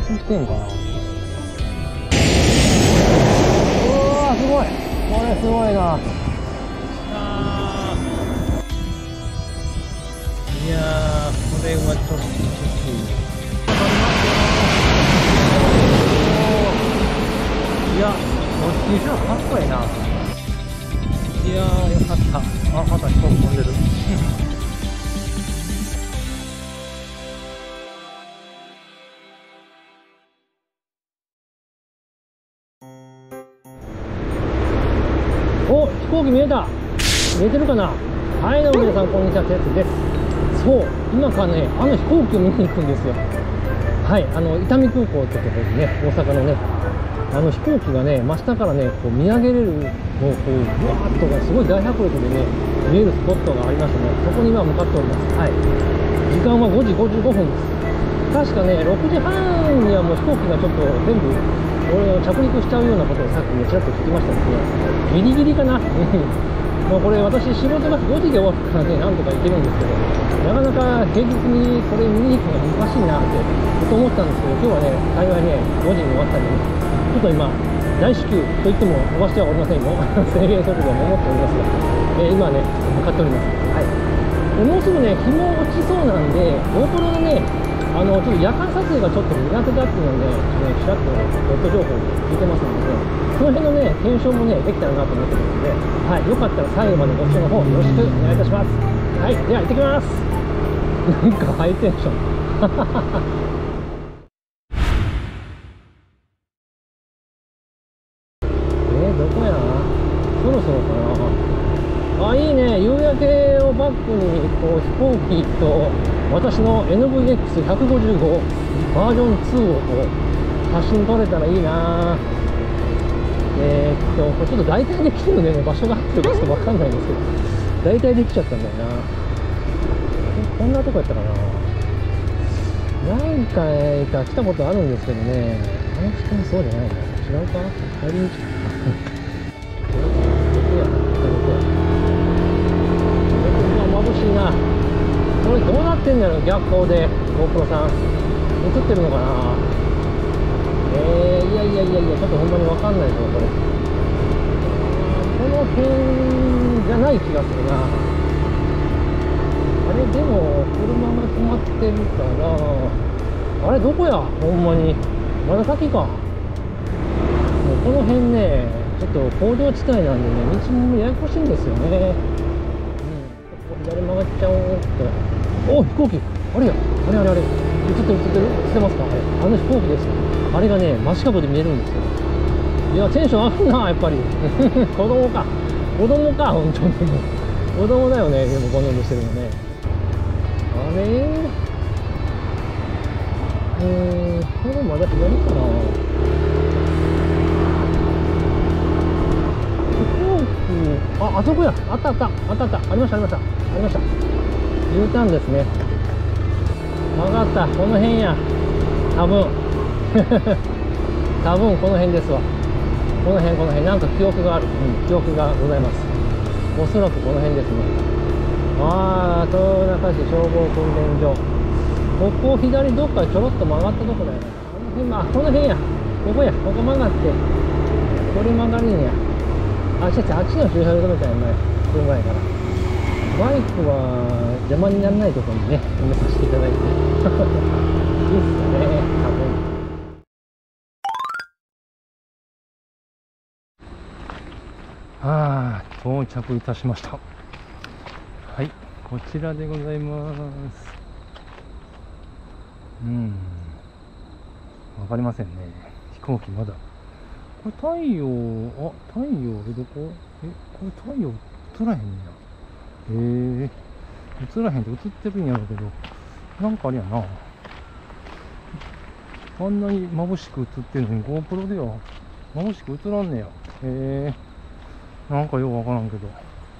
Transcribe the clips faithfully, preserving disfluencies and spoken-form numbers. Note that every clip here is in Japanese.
つってんかな。うわー、すごい。これすごいな。あー、いやー、これはちょっときつい。いや、こっちにかっこいいな。いやー、よかった。あ、また人飛んでる。お、飛行機見えた。見えてるかな。はい、どうも皆さん、こんにちは、テツです。そう、今からね、あの飛行機を見に行くんですよ。はい、あの伊丹空港ってところでね、大阪のね、あの飛行機がね、真下からね、こう見上げれる、もうこう、ぶわーっとがすごい大迫力でね、見えるスポットがありましてね、そこに今向かっております。はい。時間はごじごじゅうごふんです。確かね、ろくじはんにはもう飛行機がちょっと全部、俺の着陸しちゃうようなことをさっきね、ちらっと聞きましたので、ギリギリかな。もうこれ私仕事がごじで終わるからね、なんとか行けるんですけど、なかなか平日にこれ見に行くのが難しいなってずっと思ったんですけど、今日はね、幸いね、ごじに終わったんでね、ちょっと今、大至急といっても飛ばしてはおりませんよ。制限速度を守っておりますが、えー、今ね、向かっております。はい。でもうすぐね、日も落ちそうなんで、GoPro のね、あの、ちょっと夜間撮影がちょっと苦手だっていうので、ね、ちらっとネット情報を聞いてますので、ね、その辺のね、検証もね、できたらなと思ってますので、はい、よかったら最後までご視聴の方よろしくお願いいたします。はい、では行ってきます。なんかハイテンション。どこや、そろそろかなあ。いいね、夕焼けをバックにこう飛行機と私の エヌブイエックスひゃくごじゅうご バージョンツーをこう写真撮れたらいいな。えー、っとこれちょっと大体できるんでね、場所が合ってるかちょっと分かんないんですけど、大体できちゃったんだよな。こんなとこやったかな。何回か来たことあるんですけどね、あの人もそうじゃないな。違うか、帰り道か。眩しいな。これどうなってんだろう、逆光で GoPro さん映ってるのかな。えー、いやいやいやいや、ちょっとほんまに分かんないぞこれ。この辺じゃない気がするな。あれでも車が止まってるから、あれどこや、ほんまにまだ先か。もうこの辺ね、ちょっと工場地帯なんでね、道もややこしいんですよね。左曲がっちゃおうっと。お、飛行機、あれや、あれあれあれ、映ってる映ってる映ってますか。あれ、あの飛行機です。あれがね、真四角で見えるんですよ。いや、テンション上がるな、やっぱり。子供か、子供か、本当に。子供だよね、でもこのようにしてるのね。あれ、えー、これまだ左かな。あ、あそこや、あったあった、あったあった、ありました、ありました、ありました。U ターンですね。分かった、この辺や。多分。多分この辺ですわ。この辺、この辺、なんか記憶がある。うん、記憶がございます。おそらくこの辺ですね。ああ、豊中市消防訓練所。ここ左どっかちょろっと曲がったとこだよね。この辺、あ、この辺や。ここや、ここ曲がって。これ曲がるんや。あ、違う違う、あっちの駐車場みたいな前、来る前から。バイクは邪魔にならないところにね、止めさせていただいて。いいっすかね、多分。ああ、到着いたしました。はい、こちらでございます。うん、わかりませんね。飛行機まだ。これ太陽、あ、太陽、え、どこ？え、これ太陽映らへんねや。えー、映らへんって映ってるんやろうけど、なんかあれやな。あんなに眩しく映ってるのに GoPro では眩しく映らんねや。えー、なんかようわからんけど。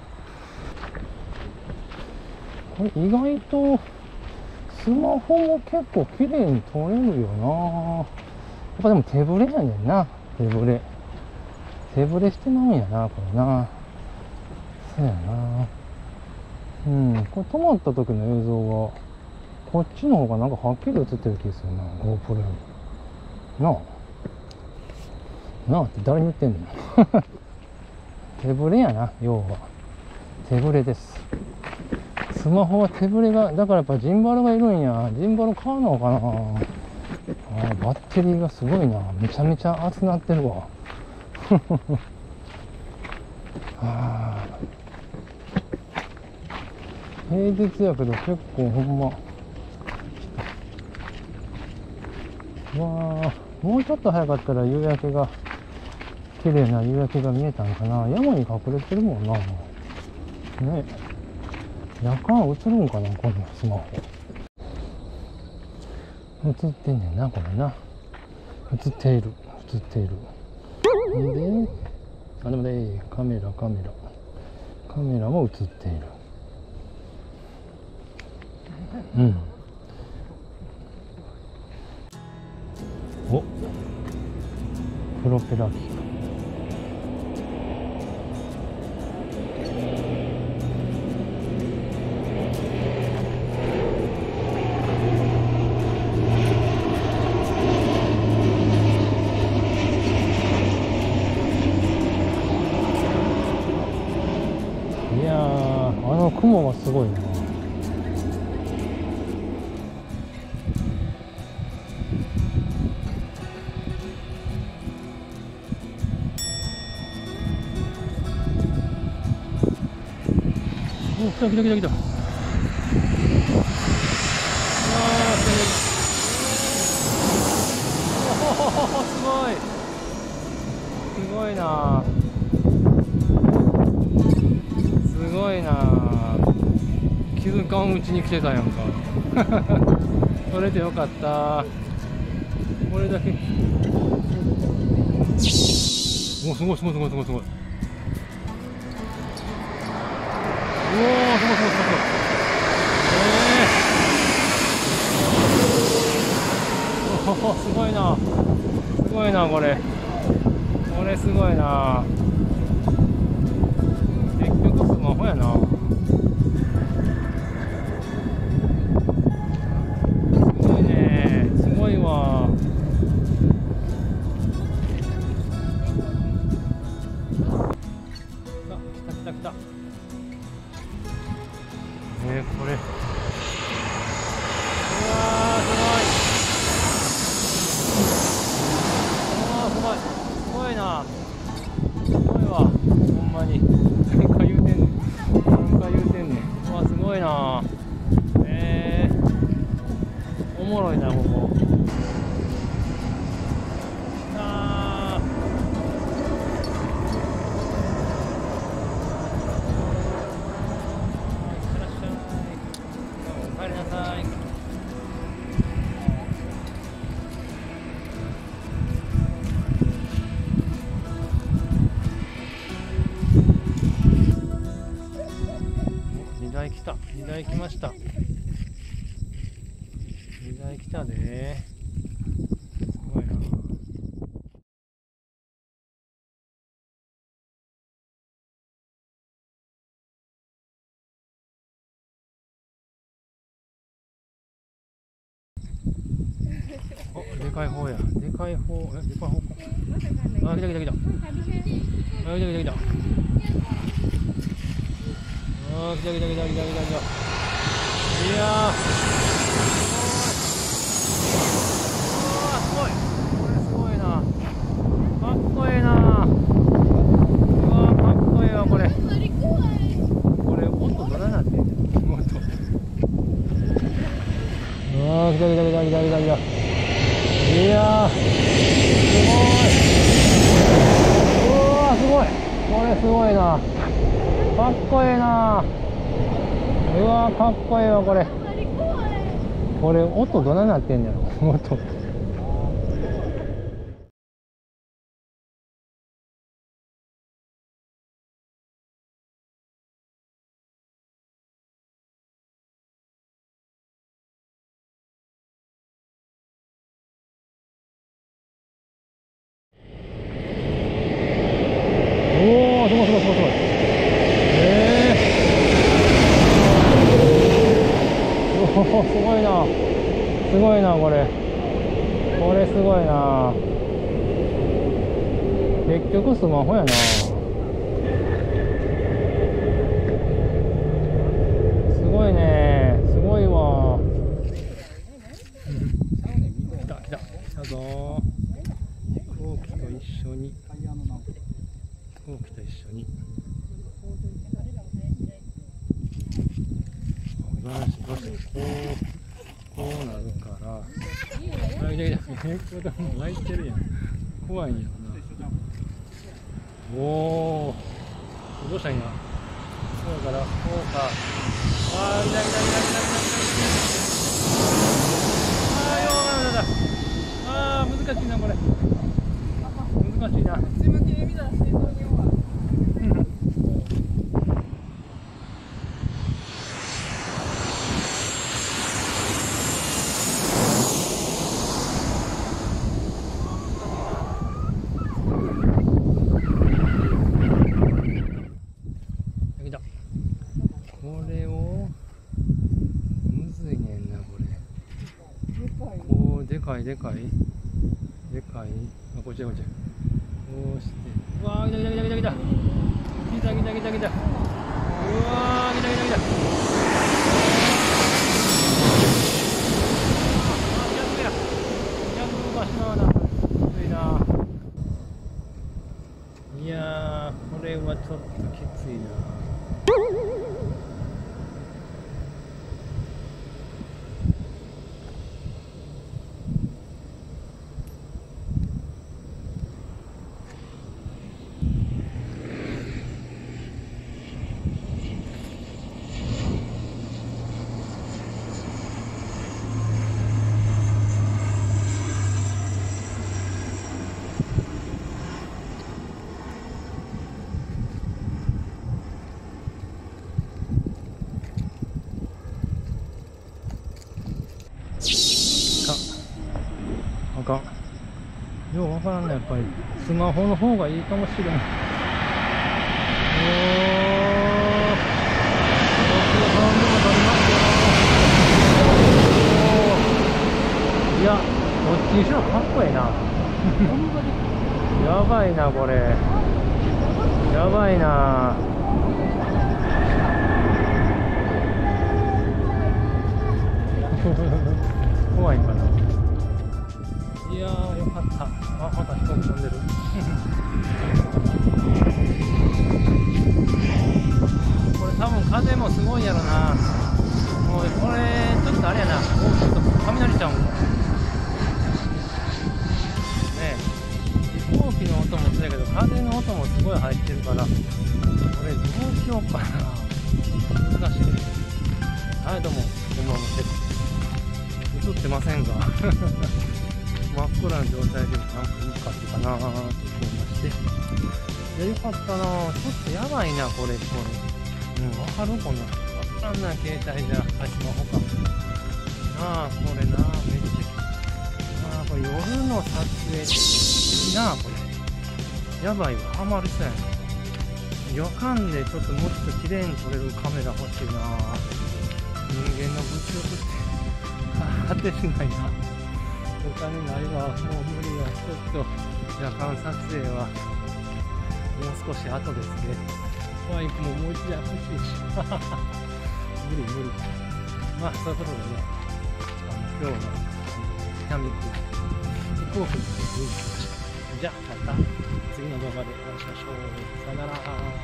これ意外とスマホも結構綺麗に撮れるよな。やっぱでも手ぶれやねんな。手ぶれ。手ぶれしてまうんやな、これな。そうやな。うん、これ止まった時の映像は、こっちの方がなんかはっきり映ってる気がするな、GoPro より。 なあなあって誰に言ってんの手ぶれやな、要は手ぶれです。スマホは手ぶれが、だからやっぱジンバルがいるんや。ジンバル買うのかな。あ、バッテリーがすごいな。めちゃめちゃ熱なってるわあ、平日やけど結構ほんま、わあ、もうちょっと早かったら夕焼けが、綺麗な夕焼けが見えたんかな。山に隠れてるもんな。ね、夜間映るんかな、このスマホ。映ってんねんな、これな。映っている、映っている。んで、あ、でもね、カメラ、カメラ。カメラも映っている。うん。お、プロペラ機。いやー、あの雲がすごいな。お、来た来た来た来た。あー、すごい。すごいな。すごいな。気づかんうちに来てたやんかそれでよかった。これだけ。お、すごいすごいすごいすごいすごい。おお、すごいすごいすごいすごい。ええー、おお、すごいな。すごいな、これ。これすごいな。結局スマホやな。すごいね。すごいわ。あ、来た来た来た。えー、これ。うわー、すごい。うわー、すごい。すごいな。すごいわ。ほんまに。なんか言うてんねん。なんか言うてんねん。うわ、すごいな。えー、おもろいな、ここ。あー。いってらっしゃい。お帰りなさい。にだい来た。にだい来ました。にだい来たで。すごいな。お、でかい方や。でかい方、え、でかい方か。あ、来た来た来た。あ、来た来た来た。あー、来た来た来た来た来た来た。いやー、すごい。これすごいな。かっこいいな。うわー、かっこいいわ、これ。これ、音どらなってんじゃん。音。あー、来た来た来た来た来た来た。いやー、すごい。うわー、すごい。これすごいな。かっこいいな。うわー、かっこいいわ、これ。これ音どないなってんねやろ。音。おお、すごいすごいすごいすごい。ええー。おお、すごいな。すごいな、これ。 これすごいな。結局スマホやな。すごいね、すごいわ。来た来た来たぞ。飛行機と一緒に飛行機と一緒にどうしどうしこうこうなるから、あ、いやいや、え、子供泣いてるやん。怖いんやな。おお、どうしたんや。こうからこうか。ああ、いたいたいたいたいた。ああ、よーだだ。ああ、難しいなこれ。難しいな。これをむずいねんな、これ。こうでかいでかいでかい。あ、こっちだこっちだ。こうして、うわー、来た来た来た来た来た来た来た来た来た。うわー、来た来た来た。あ、逆や逆がしまうな。きついな。いやー、これはちょっときついな。あかん。ようわからんね、やっぱり。スマホの方がいいかもしれん。おー。僕の顔でも撮りますよ。おー。いや、どっちにしろかっこええな。やばいな、これ。やばいな。怖いんかな。いやー、よかった。あ、また飛行機飛んでる。これ多分風もすごいやろな。もうこれちょっとあれやな。お、ちょっと雷ちゃうん。ねえ、飛行機の音もそうやけど風の音もすごい入ってるから、これどうしようかな。難しいね。はい、どうも、こんばんは。映ってませんが。真っ暗な状態でもなんかいいかったかなと思いまして。いや、よかったな。ちょっとやばいな、これ、これ。うん、わかるこんな。わかんない携帯じゃ、あ、スマホか。なあ、これな、めっちゃ、ああ、これ夜の撮影、いいな、これ。やばいわ、ハマりそうやな。夜間でちょっともうちょっと綺麗に撮れるカメラ欲しいな。人間の物欲って、果てしないな。お金ないわ、もう無理だ。ちょっと夜間撮影はもう少し後ですね。バイクももう一台欲しいし無理無理。まあそういうことでね、あの今日の北見区飛行機の上に来ました。じゃあまた次の動画でお会いしましょう。さよなら。